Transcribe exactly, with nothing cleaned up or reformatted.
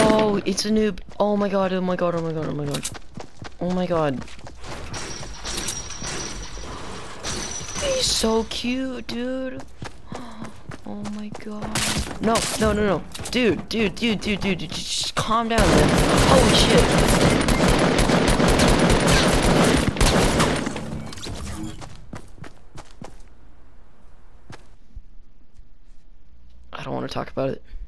Oh, it's a noob. Oh my god, oh my god, oh my god, oh my god. Oh my god. He's so cute, dude. Oh my god. No, no, no, no. Dude, dude, dude, dude, dude, dude. Just calm down, man. Holy shit. I don't want to talk about it.